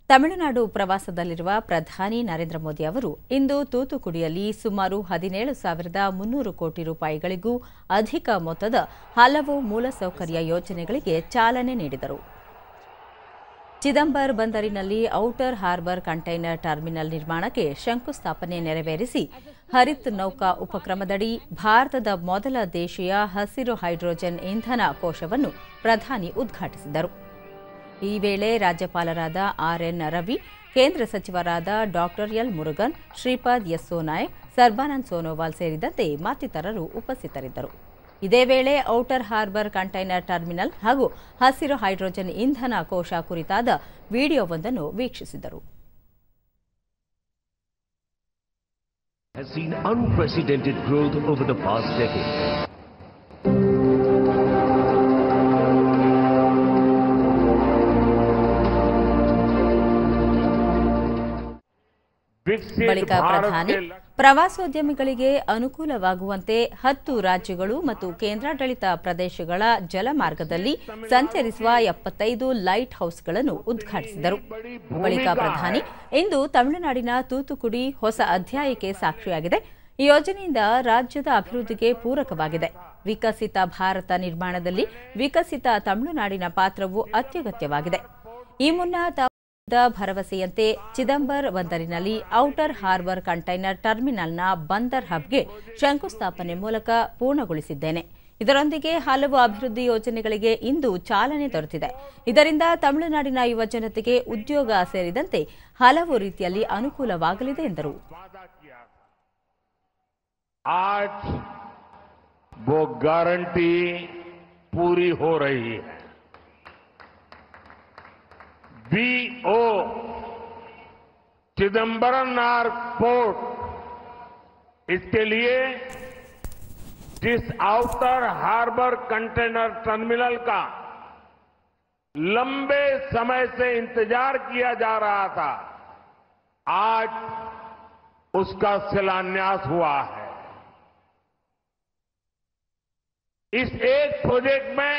ತಮಿಳುನಾಡು ಪ್ರವಾಸದಲ್ಲಿರುವ ಪ್ರಧಾನಿ ನರೇಂದ್ರ ಮೋದಿ ಅವರು ಇಂದು ತೂತುಕುಡಿಯಲ್ಲಿ ಸುಮಾರು 17,300 ಕೋಟಿ ರೂಪಾಯಿಗಳಿಗೂ ಅಧಿಕ ಮೊತ್ತದ ಹಲವು ಮೂಲಸೌಕರ್ಯ ಯೋಜನೆಗಳಿಗೆ ಚಾಲನೆ ನೀಡಿದರು. ಚಿದಂಬರ್ ಬಂದರಿನಲ್ಲಿ ಔಟರ್ ಹಾರ್ಬರ್ ಕಂಟೈನರ್ ಟರ್ಮಿನಲ್ ನಿರ್ಮಾಣಕ್ಕೆ ಶಂಕುಸ್ಥಾಪನೆ ನೆರವೇರಿಸಿ ಹರಿತ್ ನೌಕಾ ಉಪಕ್ರಮದಡಿ ಭಾರತದ ಮೊದಲ ದೇಶೀಯ ಹಸಿರು ಹೈಡ್ರೋಜನ್ ಇಂಧನ ಕೋಶವನ್ನು ಪ್ರಧಾನಿ ಉದ್ಘಾಟಿಸಿದರು. ಈ ವೇಳೆ ರಾಜ್ಯಪಾಲರಾದ ಆರ್.ಎನ್. ರವಿ, ಕೇಂದ್ರ ಸಚಿವರಾದ ಡಾ. ಎಲ್. ಮುರುಗನ್, ಶ್ರೀಪಾದ್ ಯೆಸ್ಸೋ ನಾಯಕ್, ಸರ್ಬಾನಂದ್ ಸೋನೋವಾಲ್ ಸೇರಿದಂತೆ ಮತ್ತಿತರರು ಉಪಸ್ಥಿತರಿದ್ದರು. ಇದೇ ವೇಳೆ ಔಟರ್ ಹಾರ್ಬರ್ ಕಂಟೈನರ್ ಟರ್ಮಿನಲ್ ಹಾಗೂ ಹಸಿರು ಹೈಡ್ರೋಜನ್ ಇಂಧನ ಕೋಶ ಕುರಿತಾದ ವಿಡಿಯೋವೊಂದನ್ನು ವೀಕ್ಷಿಸಿದರು. Has seen unprecedented growth over the past decade. ಬಳಿಕ ಪ್ರಧಾನಿ ಪ್ರವಾಸೋದ್ಯಮಿಗಳಿಗೆ ಅನುಕೂಲವಾಗುವಂತೆ 10 ರಾಜ್ಯಗಳು ಮತ್ತು ಕೇಂದ್ರಾಡಳಿತ ಪ್ರದೇಶಗಳ ಜಲಮಾರ್ಗದಲ್ಲಿ ಸಂಚರಿಸುವ 75 ಲೈಟ್ ಹೌಸ್ಗಳನ್ನು ಉದ್ಘಾಟಿಸಿದರು. ಬಳಿಕ ಪ್ರಧಾನಿ ಇಂದು ತಮಿಳುನಾಡಿನ ತೂತುಕುಡಿ ಹೊಸ ಅಧ್ಯಾಯಕ್ಕೆ ಸಾಕ್ಷಿಯಾಗಿದೆ. ಈ ಯೋಜನೆಯಿಂದ ರಾಜ್ಯದ ಅಭಿವೃದ್ಧಿಗೆ ಪೂರಕವಾಗಿದೆ. ವಿಕಸಿತ ಭಾರತ ನಿರ್ಮಾಣದಲ್ಲಿ ವಿಕಸಿತ ತಮಿಳುನಾಡಿನ ಪಾತ್ರವು ಅತ್ಯಗತ್ಯವಾಗಿದೆ. ಈ ಮುನ್ನ ಭರವಸೆಯಂತೆ ಚಿದಂಬರ್ ಬಂದರಿನಲ್ಲಿ ಔಟರ್ ಹಾರ್ಬರ್ ಕಂಟೈನರ್ ಟರ್ಮಿನಲ್ನ ಬಂದರ್ ಹಬ್ಗೆ ಶಂಕುಸ್ಥಾಪನೆ ಮೂಲಕ ಪೂರ್ಣಗೊಳಿಸಿದ್ದೇನೆ. ಇದರೊಂದಿಗೆ ಹಲವು ಅಭಿವೃದ್ಧಿ ಯೋಜನೆಗಳಿಗೆ ಇಂದು ಚಾಲನೆ ದೊರೆತಿದೆ. ಇದರಿಂದ ತಮಿಳುನಾಡಿನ ಯುವ ಜನತೆಗೆ ಉದ್ಯೋಗ ಸೇರಿದಂತೆ ಹಲವು ರೀತಿಯಲ್ಲಿ ಅನುಕೂಲವಾಗಲಿದೆ ಎಂದರು. वो गारंटी पूरी हो रही है. बीओ चिदंबरम पोर्ट, इसके लिए जिस आउटर हार्बर कंटेनर टर्मिनल का लंबे समय से इंतजार किया जा रहा था, आज उसका शिलान्यास हुआ है. इस एक प्रोजेक्ट में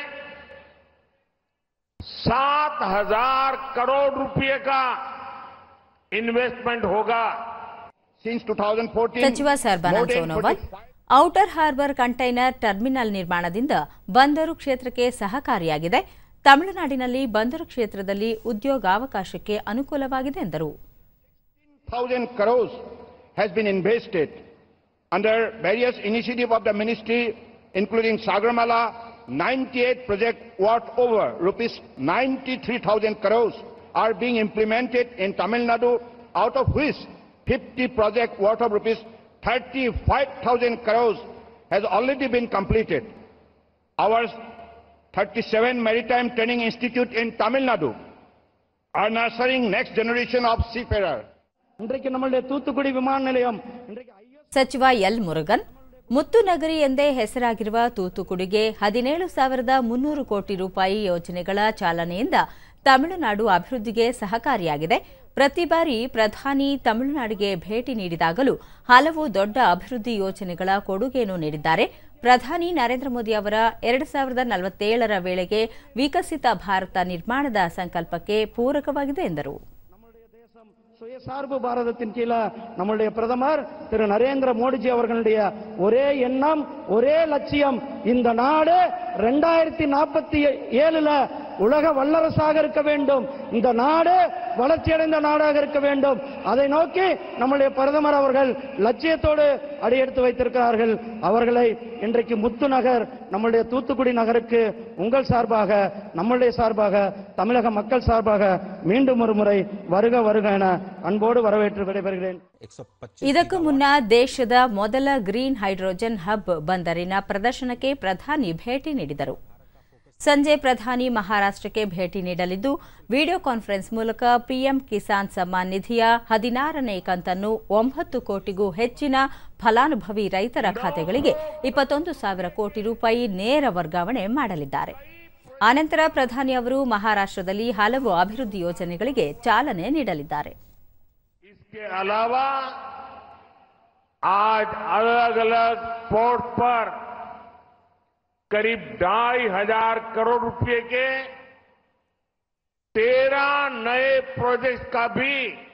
7,000 करोड़ रुपए का इन्वेस्टमेंट होगा. Since 2014, ಸಚಿವ Sarbananda Sonowal outer harbour container terminal ನಿರ್ಮಾಣದಿಂದ ಬಂದರು ಕ್ಷೇತ್ರಕ್ಕೆ ಸಹಕಾರಿಯಾಗಿದೆ. ತಮಿಳುನಾಡಿನಲ್ಲಿ ಬಂದರು ಕ್ಷೇತ್ರದಲ್ಲಿ ಉದ್ಯೋಗಾವಕಾಶಕ್ಕೆ ಅನುಕೂಲವಾಗಿದೆ ಎಂದರು. 16,000 crores has been invested under various initiatives of the ministry, including Sagarmala. 98 projects worth over rupees 93,000 crores are being implemented in Tamil Nadu, out of which 50 projects worth of rupees 35,000 crores has already been completed. Our 37 Maritime Training Institute in Tamil Nadu are nurturing next generation of seafarers. ಸಚಿವ L. Murugan, ಮುತ್ತು ನಗರಿ ಎಂದೇ ಹೆಸರಾಗಿರುವ ತೂತುಕುಡಿಗೆ 17,300 ಕೋಟಿ ರೂಪಾಯಿ ಯೋಜನೆಗಳ ಚಾಲನೆಯಿಂದ ತಮಿಳುನಾಡು ಅಭಿವೃದ್ಧಿಗೆ ಸಹಕಾರಿಯಾಗಿದೆ. ಪ್ರತಿ ಬಾರಿ ಪ್ರಧಾನಿ ತಮಿಳುನಾಡಿಗೆ ಭೇಟಿ ನೀಡಿದಾಗಲೂ ಹಲವು ದೊಡ್ಡ ಅಭಿವೃದ್ಧಿ ಯೋಜನೆಗಳ ಕೊಡುಗೆಯನ್ನು ನೀಡಿದ್ದಾರೆ. ಪ್ರಧಾನಿ ನರೇಂದ್ರ ಮೋದಿ ಅವರ 2047ರ ವೇಳೆಗೆ ವಿಕಸಿತ ಭಾರತ ನಿರ್ಮಾಣದ ಸಂಕಲ್ಪಕ್ಕೆ ಪೂರಕವಾಗಿದೆ ಎಂದರು. சுயசார்பு பாரதத்தின் கீழ நம்முடைய பிரதமர் திரு நரேந்திர மோடிஜி அவர்களுடைய ஒரே எண்ணம், ஒரே லட்சியம், இந்த நாடு 2047ல உலக வல்லரசாக இருக்க வேண்டும், இந்த நாடு வளர்ச்சியடைந்த நாடாக இருக்க வேண்டும். அதை நோக்கி நம்முடைய பிரதமர் அவர்கள் லட்சியத்தோடு அடியெடுத்து வைத்திருக்கிறார்கள். அவர்களை இன்றைக்கு முத்து நகர், நம்முடைய தூத்துக்குடி நகருக்கு உங்கள் சார்பாக, நம்முடைய சார்பாக, தமிழக மக்கள் சார்பாக மீண்டும் ஒரு முறை வருக வருக என ಅನ್ಬೋಡು ವರವೇಟು ವಿಡೆಬರುತ್ತೇನೆ. ಇದಕ್ಕೂ ಮುನ್ನ ದೇಶದ ಮೊದಲ ಗ್ರೀನ್ ಹೈಡ್ರೋಜನ್ ಹಬ್ ಬಂದರಿನ ಪ್ರದರ್ಶನಕ್ಕೆ ಪ್ರಧಾನಿ ಭೇಟಿ ನೀಡಿದರು. ಸಂಜೆ ಪ್ರಧಾನಿ ಮಹಾರಾಷ್ಟ್ರಕ್ಕೆ ಭೇಟಿ ನೀಡಲಿದ್ದು ವಿಡಿಯೋ ಕಾನ್ಫರೆನ್ಸ್ ಮೂಲಕ ಪಿಎಂ ಕಿಸಾನ್ ಸಮ್ಮಾನ್ ನಿಧಿಯ 16ನೇ ಕಂತನ್ನು 9 ಕೋಟಿಗೂ ಹೆಚ್ಚಿನ ಫಲಾನುಭವಿ ರೈತರ ಖಾತೆಗಳಿಗೆ 21,000 ಕೋಟಿ ರೂಪಾಯಿ ನೇರ ವರ್ಗಾವಣೆ ಮಾಡಲಿದ್ದಾರೆ. ಆನಂತರ ಪ್ರಧಾನಿ ಅವರು ಮಹಾರಾಷ್ಟ್ರದಲ್ಲಿ ಹಲವು ಅಭಿವೃದ್ಧಿ ಯೋಜನೆಗಳಿಗೆ ಚಾಲನೆ ನೀಡಲಿದ್ದಾರೆ. इसके अलावा आज अलग अलग पोर्ट पर करीब 2,500 करोड़ रुपए के 13 नए प्रोजेक्ट्स का भी